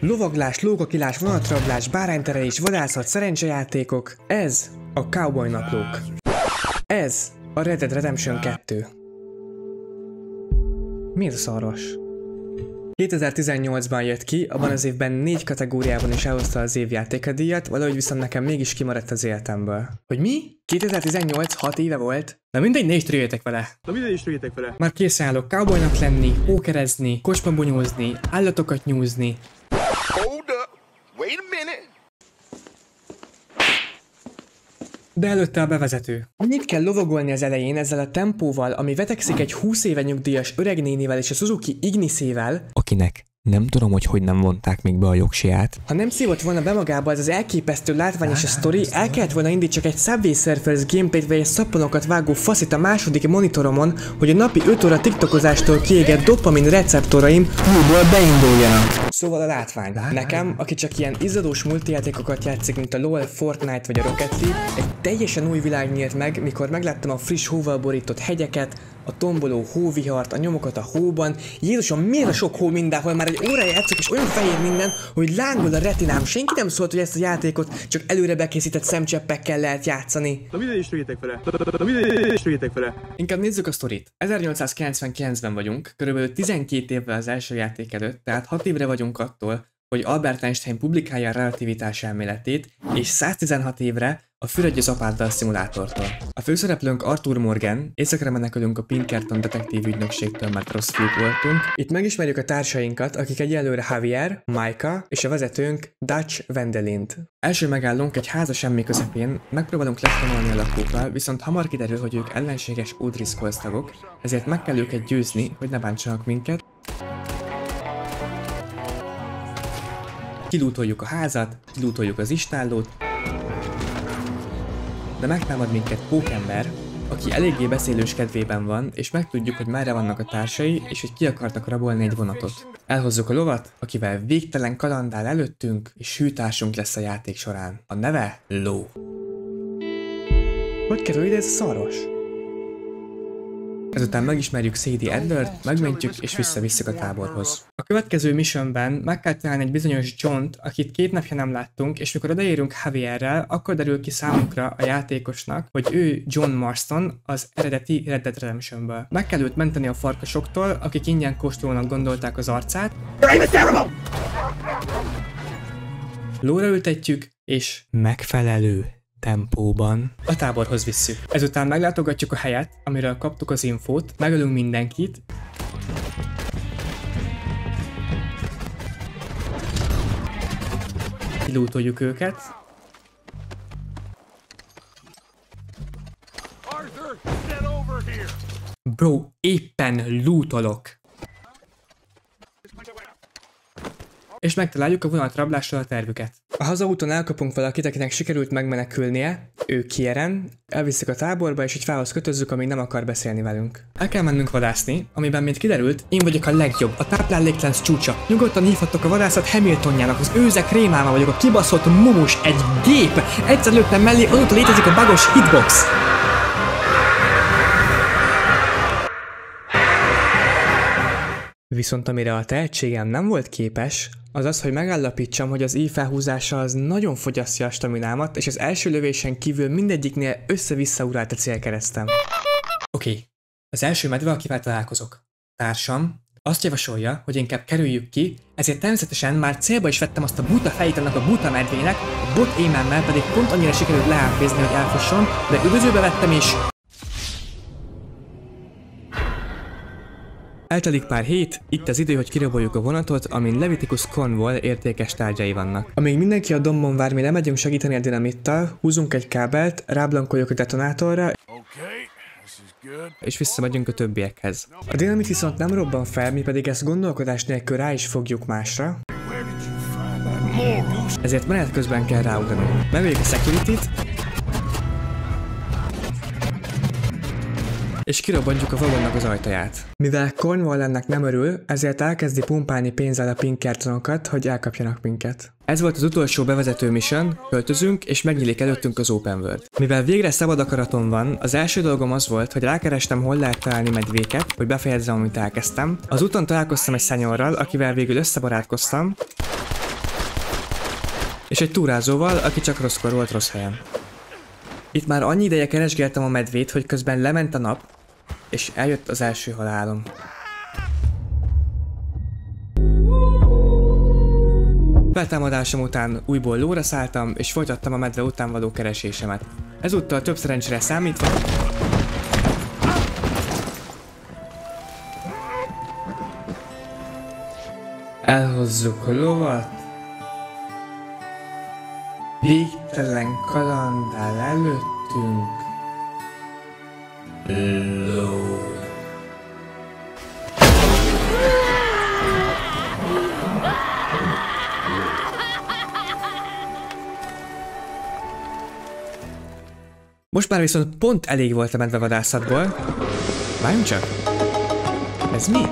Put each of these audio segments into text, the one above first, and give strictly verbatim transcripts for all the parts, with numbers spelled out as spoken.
Lovaglás, lókakilás, vonatrablás, bárányterelés, vadászat, szerencsejátékok. Ez a Cowboy Naplók. Ez a Red Dead Redemption kettő. Mi ez a szarvas? kétezer-tizennyolcban jött ki, abban az évben négy kategóriában is elhozta az év játékadíjat, valahogy viszont nekem mégis kimaradt az életemből. Hogy mi? kétezer-tizennyolc hat éve volt? Na mindegy, ne is trüljétek vele. Na mindegy is trüljétek vele. Már készen állok cowboynak lenni, pókerezni, kocsmabonyózni, állatokat nyúzni. Hold up. Wait a minute. De előtte a bevezető. Annyit kell lovagolni az elején ezzel a tempóval, ami vetekszik egy húsz éve nyugdíjas öreg nénivel és a Suzuki Ignisével, akinek nem tudom, hogy hogy nem vonták még be a jogsiát. ha nem szívott volna be magába ez az elképesztő látvány és a sztori, el kellett volna indítsak egy Subway Surfers gameplayt vagy egy szappanokat vágó faszit a második monitoromon, hogy a napi öt óra tiktokozástól kiégett dopamin receptoraim újból beinduljanak. Szóval a látvány. Nekem, aki csak ilyen izzadós multijátékokat játszik, mint a LoL, Fortnite vagy a Rocket League, egy teljesen új világ nyílt meg, mikor megláttam a friss hóval borított hegyeket, a tomboló hóvihart, a nyomokat a hóban. Jézusom, miért a sok hó mindenhol? Már egy órája játszok és olyan fehér minden, hogy lángol a retinám. Senki nem szólt, hogy ezt a játékot csak előre bekészített szemcseppekkel lehet játszani. Na mindegy is trüljétek vele. Na mindegy is trüljétek vele. Inkább nézzük a sztorit. ezernyolcszázkilencvenkilencben vagyunk, körülbelül tizenkét évvel az első játék előtt, tehát hat évre vagyunk attól, hogy Albert Einstein publikálja a relativitás elméletét, és száztizenhat évre a Fürödj az apáddal szimulátortól. A főszereplőnk Arthur Morgan, északra menekülünk a Pinkerton detektív ügynökségtől, mert rossz fiúk voltunk. Itt megismerjük a társainkat, akik egyelőre Javier, Micah és a vezetőnk Dutch Wendelint. Első megállunk egy háza semmi közepén, megpróbálunk leftanolni a lakókkal, viszont hamar kiderül, hogy ők ellenséges Udriscoles tagok, ezért meg kell őket győzni, hogy ne bántsanak minket. Kilútoljuk a házat, kilútoljuk az istállót, de megtámad minket pókember, aki eléggé beszélős kedvében van, és megtudjuk, hogy merre vannak a társai, és hogy ki akartak rabolni egy vonatot. Elhozzuk a lovat, akivel végtelen kalandál előttünk, és hűtársunk lesz a játék során. A neve Ló. Hogy kerül ide ez a szarvas? Ezután megismerjük Sadie Adlert, megmentjük és visszavisszük a táborhoz. A következő missionben meg kell találni egy bizonyos Johnt, akit két napja nem láttunk, és mikor odaérünk Javierrel, akkor derül ki számunkra a játékosnak, hogy ő John Marston az eredeti Red Dead Redemptionből. Meg kell őt menteni a farkasoktól, akik ingyen kóstolónak gondolták az arcát. Lóra ültetjük, és megfelelő tempóban a táborhoz visszük. Ezután meglátogatjuk a helyet, amiről kaptuk az infót, megölünk mindenkit, kilútoljuk őket, bro, éppen lootolok. És megtaláljuk a vonatrablással a tervüket. A hazaúton elkapunk valakit, akinek sikerült megmenekülnie, ő Kieran, elviszük a táborba és egy fához kötözzük, amíg nem akar beszélni velünk. El kell mennünk vadászni, amiben, mint kiderült, én vagyok a legjobb, a tápláléklánc csúcsa. Nyugodtan hívhattok a vadászat Hamiltonjának, az őzek rémáma vagyok, a kibaszott mumus, egy gép! Egyszer lőttem mellé, azóta létezik a bugos hitbox! Viszont amire a tehetségem nem volt képes, az az, hogy megállapítsam, hogy az íj felhúzása az nagyon fogyasztja a staminámat, és az első lövésen kívül mindegyiknél össze-vissza urált a célkeresztem. Oké, okay. Az első medve, akivel találkozok. Társam azt javasolja, hogy inkább kerüljük ki, ezért természetesen már célba is vettem azt a buta fejét annak a buta medvének, a bot émemmel pedig pont annyira sikerült leállfézni, hogy elfusson, de üdvözőbe vettem is. Eltelik pár hét, itt az idő, hogy kiraboljuk a vonatot, amin Leviticus Cornwall értékes tárgyai vannak. Amíg mindenki a dombon vár, mi lemegyünk segíteni a dinamittal, húzunk egy kábelt, ráblankoljuk a detonátorra, és visszamegyünk a többiekhez. A dinamit viszont nem robban fel, mi pedig ezt gondolkodás nélkül rá is fogjuk másra, ezért menet közben kell ráugranunk. Megvegyük a security-t, és kirobbantjuk a vagonnak az ajtaját. Mivel Cornwall ennek nem örül, ezért elkezdi pumpálni pénzzel a Pinkertonokat, hogy elkapjanak minket. Ez volt az utolsó bevezető mission, költözünk, és megnyílik előttünk az Open World. Mivel végre szabad akaratom van, az első dolgom az volt, hogy rákerestem, hol lehet találni medvéket, hogy befejezzem, amit elkezdtem. Az úton találkoztam egy szenyorral, akivel végül összebarátkoztam, És egy túrázóval, aki csak rosszkor volt rossz helyen. Itt már annyi ideje keresgéltem a medvét, hogy közben lement a nap, és eljött az első halálom. Feltámadásom után újból lóra szálltam, és folytattam a medve után való keresésemet. Ezúttal több szerencsére számítva... Elhozzuk a lovat. Végtelen kaland áll előttünk. Ló. Most már viszont pont elég volt a medvevadászatból. Várjunk csak. Ez mi?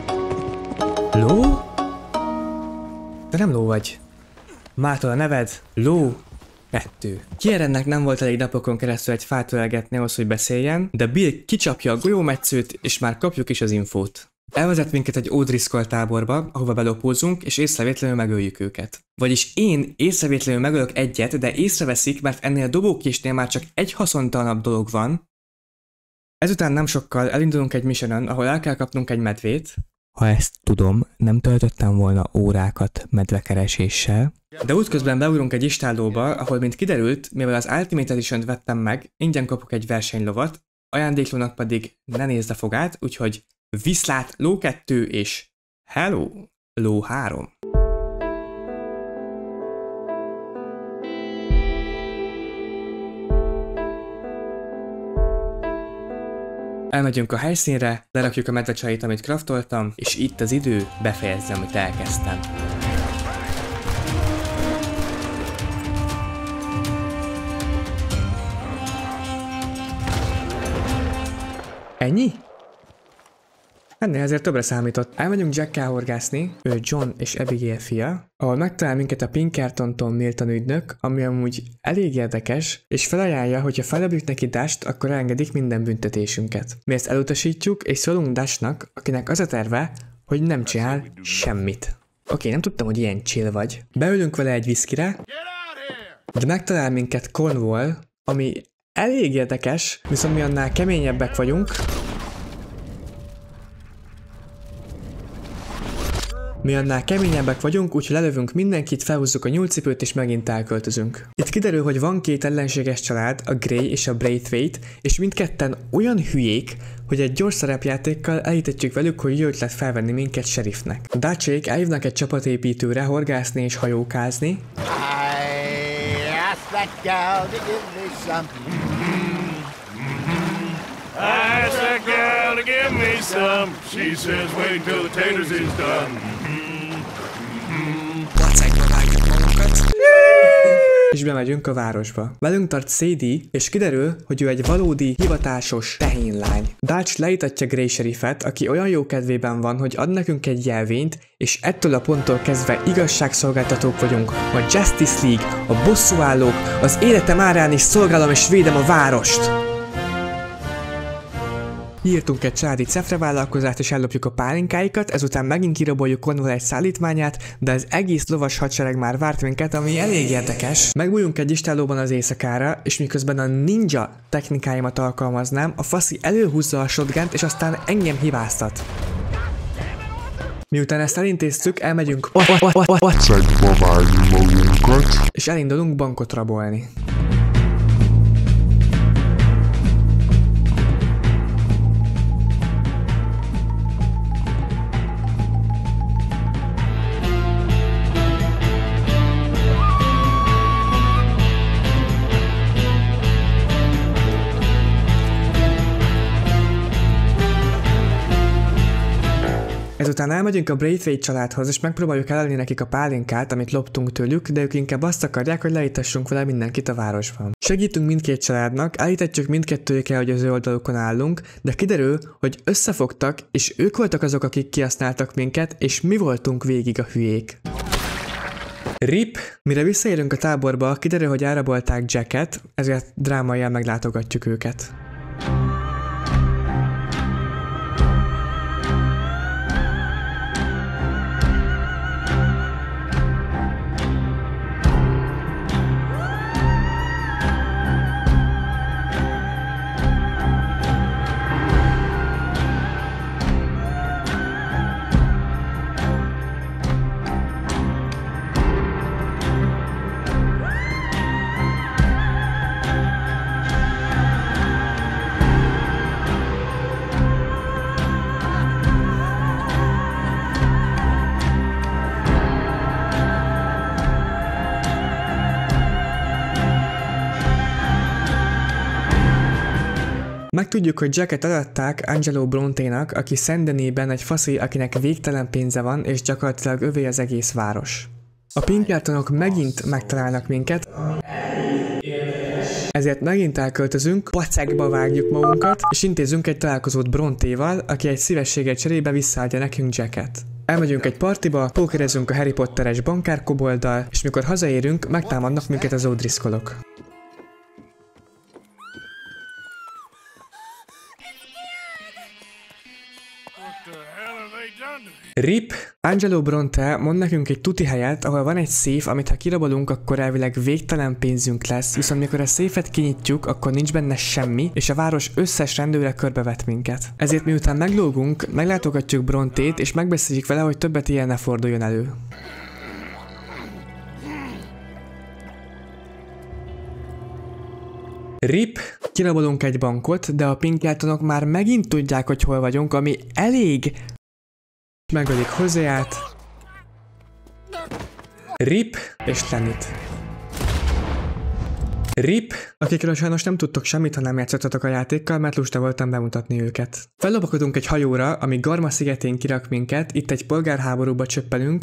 Ló? De nem ló vagy. Mától a neved? Ló. Kettő. Kierennek nem volt elég napokon keresztül egy fát ölelgetni ahhoz, hogy beszéljen, de Bill kicsapja a golyómetszőt, és már kapjuk is az infót. Elvezet minket egy O'Driscoll táborba, ahova belopózunk, és észrevétlenül megöljük őket. Vagyis én észrevétlenül megölök egyet, de észreveszik, mert ennél a dobókésnél már csak egy haszontalanabb dolog van. Ezután nem sokkal elindulunk egy missionon, ahol el kell kapnunk egy medvét. Ha ezt tudom, nem töltöttem volna órákat medvekereséssel. De útközben beugrunk egy istállóba, ahol mint kiderült, mivel az Ultimate Edition-t vettem meg, ingyen kapok egy versenylovat, ajándéklónak pedig ne nézd a fogát, úgyhogy viszlát ló kettő és hello ló három. Elmegyünk a helyszínre, lerakjuk a medvecsait, amit craftoltam, és itt az idő, befejezni, amit elkezdtem. Ennyi? Ennél ezért többre számított. Elmegyünk Jackkel horgászni, ő John és Abigail fia, ahol megtalál minket a Pinkerton Milton ügynök, ami amúgy elég érdekes, és felajánlja, hogy ha felebjük neki Dasht, akkor elengedik minden büntetésünket. Mi ezt elutasítjuk, és szólunk Dashnak, akinek az a terve, hogy nem csinál semmit. Oké, nem tudtam, hogy ilyen chill vagy. Beülünk vele egy viszkire, de megtalál minket Cornwall, ami elég érdekes, viszont mi annál keményebbek vagyunk. Mi annál keményebbek vagyunk, úgyhogy lelövünk mindenkit, felhúzzuk a nyúlcipőt és megint elköltözünk. Itt kiderül, hogy van két ellenséges család, a Grey és a Braithwaite, és mindketten olyan hülyék, hogy egy gyors szerepjátékkal elhitetjük velük, hogy jó ötlet felvenni minket sheriffnek. A Dutchék elhívnak egy csapatépítőre horgászni és hajókázni. I asked that gal to give me some. I asked that gal to give me some. She says wait till the taters is done. És bemegyünk a városba. Velünk tart Sadie, és kiderül, hogy ő egy valódi, hivatásos tehénlány. Dutch leítatja Grey sheriffet, aki olyan jó kedvében van, hogy ad nekünk egy jelvényt, és ettől a ponttól kezdve igazságszolgáltatók vagyunk, a Justice League, a bosszúállók, az életem árán is szolgálom és védem a várost. Írtunk egy családi cefre vállalkozást és ellopjuk a pálinkáikat, ezután megint kiraboljuk Cornwall egy szállítmányát, de az egész lovas hadsereg már várt minket, ami elég érdekes. Megbújunk egy istállóban az éjszakára, és miközben a ninja technikáimat alkalmaznám, a faszi előhúzza a shotgunt, és aztán engem hibáztat. Miután ezt elintéztük, elmegyünk Vacságba vágni magunkat, és elindulunk bankot rabolni. Ezután elmegyünk a Braithwaite családhoz, és megpróbáljuk eladni nekik a pálinkát, amit loptunk tőlük, de ők inkább azt akarják, hogy leítassunk vele mindenkit a városban. Segítünk mindkét családnak, állítatjuk mindkettőjükre, hogy az ő oldalukon állunk, de kiderül, hogy összefogtak, és ők voltak azok, akik kihasználtak minket, és mi voltunk végig a hülyék. Rip! Mire visszaérünk a táborba, kiderül, hogy elrabolták Jacket, ezért drámaian meglátogatjuk őket. Megtudjuk, hogy Jacket eladták Angelo Bronténak, aki Saint-Denisben egy faszi, akinek végtelen pénze van, és gyakorlatilag övé az egész város. A Pinkertonok megint megtalálnak minket, ezért megint elköltözünk, pacekba vágjuk magunkat, és intézünk egy találkozót Brontéval, aki egy szívességgel cserébe visszaadja nekünk Jacket. Elmegyünk egy partiba, pókerezünk a Harry Potteres bankárkobolddal, és mikor hazaérünk, megtámadnak minket az O'Driscollok. Rip, Angelo Bronte mond nekünk egy tuti helyet, ahol van egy széf, amit ha kirabolunk, akkor elvileg végtelen pénzünk lesz, viszont mikor a széfet kinyitjuk, akkor nincs benne semmi, és a város összes rendőre körbevet minket. Ezért miután meglógunk, meglátogatjuk Brontét, és megbeszéljük vele, hogy többet ilyen ne forduljon elő. Rip, kirabolunk egy bankot, de a Pinkertonok már megint tudják, hogy hol vagyunk, ami elég... Megölik Hoséát, Rip és Lennyt. Rip, akikről sajnos nem tudtok semmit, ha nem játszottatok a játékkal, mert lusta voltam bemutatni őket. Fellopakodunk egy hajóra, ami Garma szigetén kirak minket, itt egy polgárháborúba csöppelünk,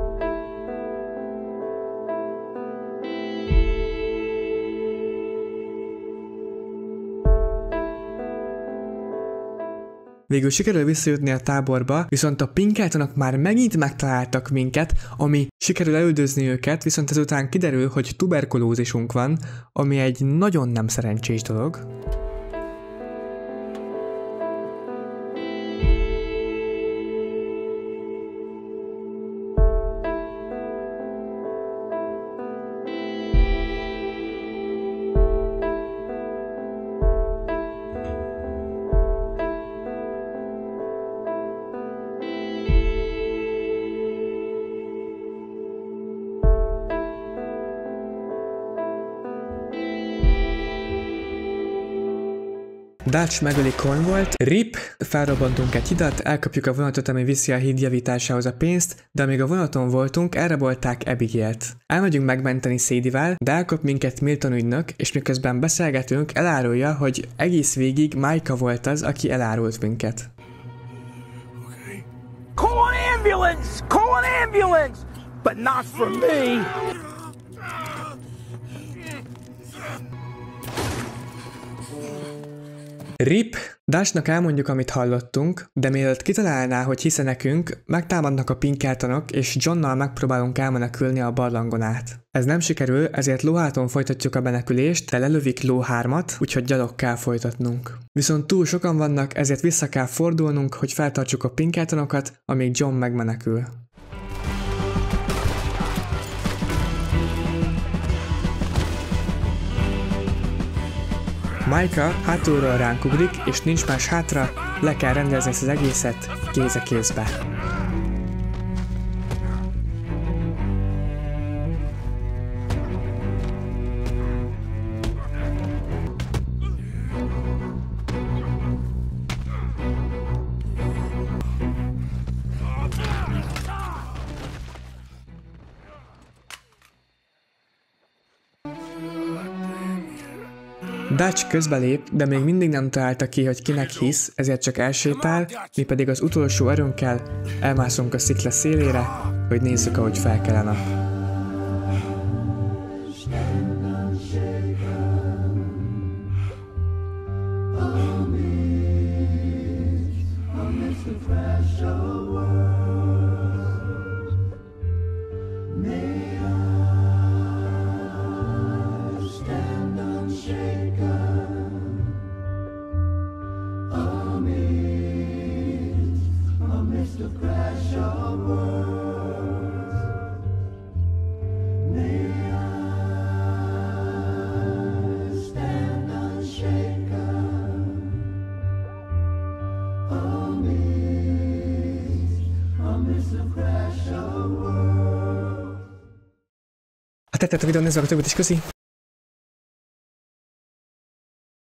végül sikerül visszajutni a táborba, viszont a Pinkertonok már megint megtaláltak minket, ami sikerül elüldözni őket, viszont ezután kiderül, hogy tuberkulózisunk van, ami egy nagyon nem szerencsés dolog. Dutch megöli Cornwallt, Rip, felrobbantunk egy hidat, elkapjuk a vonatot, ami viszi a híd javításához a pénzt, de amíg a vonaton voltunk, elrabolták Abigail-t. Elmegyünk megmenteni Sadie-vel, de elkap minket Milton ügynök, és miközben beszélgetünk, elárulja, hogy egész végig Micah volt az, aki elárult minket. Call an ambulance! Call an ambulance! But not for me! Rip, Dutchnak elmondjuk, amit hallottunk, de mielőtt kitalálná, hogy hisze nekünk, megtámadnak a Pinkertonok, és Johnnal megpróbálunk elmenekülni a barlangon át. Ez nem sikerül, ezért lóháton folytatjuk a menekülést, de lelövik ló hármat, úgyhogy gyalog kell folytatnunk. Viszont túl sokan vannak, ezért vissza kell fordulnunk, hogy feltartsuk a Pinkertonokat, amíg John megmenekül. Micah hátulról ránk ugrik, és nincs más hátra, le kell rendezni ezt az egészet kéz a kézbe. Dutch közbelép, de még mindig nem találta ki, hogy kinek hisz, ezért csak elsétál, mi pedig az utolsó erőnkkel elmászunk a szikla szélére, hogy nézzük, ahogy felkel a nap. Ha tetszett a videó, nézd meg a többit is, köszi!